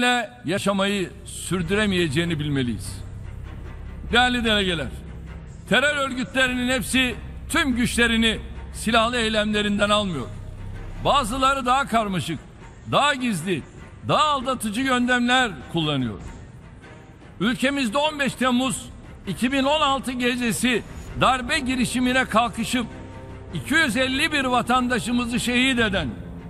güvenle yaşamayı sürdüremeyeceğini bilmeliyiz. Değerli delegeler, terör örgütlerinin hepsi tüm güçlerini silahlı eylemlerinden almıyor. Bazıları daha karmaşık, daha gizli, daha aldatıcı yöntemler kullanıyor. Ülkemizde 15 Temmuz 2016 gecesi darbe girişimine kalkışıp 251 vatandaşımızı şehit eden,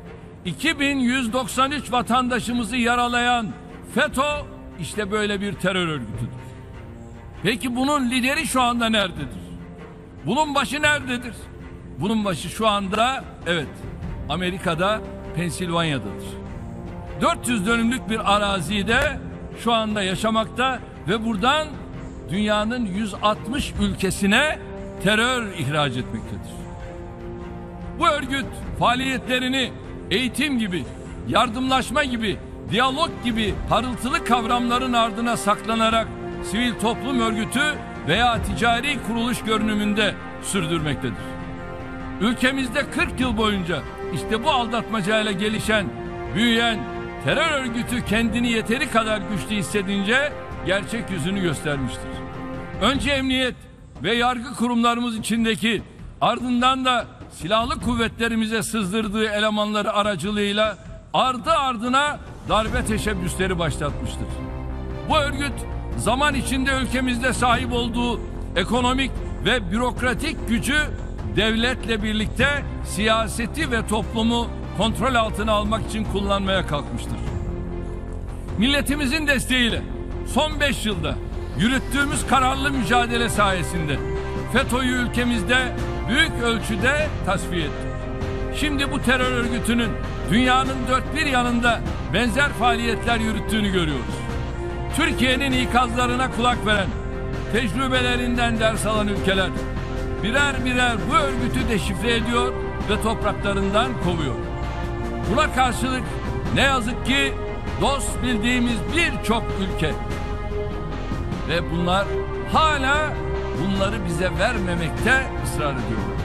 2193 vatandaşımızı yaralayan FETÖ işte böyle bir terör örgütüdür. Peki bunun lideri şu anda nerededir? Bunun başı nerededir? Bunun başı şu anda Amerika'da, Pensilvanya'dadır. 400 dönümlük bir arazide şu anda yaşamakta ve buradan dünyanın 160 ülkesine terör ihraç etmektedir. Bu örgüt faaliyetlerini eğitim gibi, yardımlaşma gibi, diyalog gibi parıltılı kavramların ardına saklanarak sivil toplum örgütü veya ticari kuruluş görünümünde sürdürmektedir. Ülkemizde 40 yıl boyunca işte bu aldatmacayla gelişen, büyüyen terör örgütü kendini yeteri kadar güçlü hissedince gerçek yüzünü göstermiştir. Önce emniyet ve yargı kurumlarımız içindeki, ardından da silahlı kuvvetlerimize sızdırdığı elemanları aracılığıyla ardı ardına darbe teşebbüsleri başlatmıştır. Bu örgüt zaman içinde ülkemizde sahip olduğu ekonomik ve bürokratik gücü devletle birlikte siyaseti ve toplumu kontrol altına almak için kullanmaya kalkmıştır. Milletimizin desteğiyle son 5 yılda yürüttüğümüz kararlı mücadele sayesinde FETÖ'yü ülkemizde büyük ölçüde tasfiye ettik. Şimdi bu terör örgütünün dünyanın dört bir yanında benzer faaliyetler yürüttüğünü görüyoruz. Türkiye'nin ikazlarına kulak veren, tecrübelerinden ders alan ülkeler birer birer bu örgütü deşifre ediyor ve topraklarından kovuyor. Buna karşılık ne yazık ki dost bildiğimiz birçok ülke ve bunlar hala bunları bize vermemekte ısrar ediyorlar.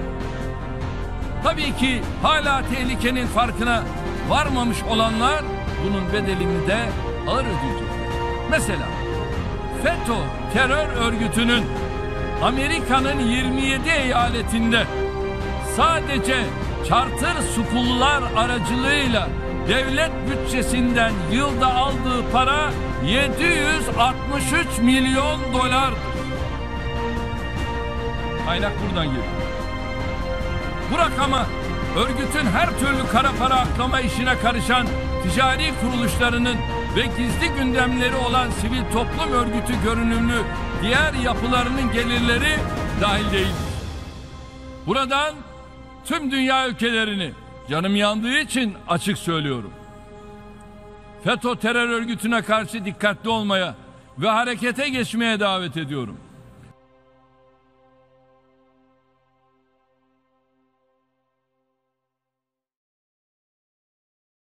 Tabii ki hala tehlikenin farkına varmamış olanlar bunun bedelini de ağır ödeyecek. Mesela FETÖ terör örgütünün Amerika'nın 27 eyaletinde sadece charter school'lar aracılığıyla devlet bütçesinden yılda aldığı para 763 milyon dolardır. Kaynak buradan geliyor. Bu rakama örgütün her türlü kara para aklama işine karışan ticari kuruluşlarının ve gizli gündemleri olan sivil toplum örgütü görünümlü diğer yapılarının gelirleri dahil değildir. Buradan tüm dünya ülkelerini canım yandığı için açık söylüyorum. FETÖ terör örgütüne karşı dikkatli olmaya ve harekete geçmeye davet ediyorum.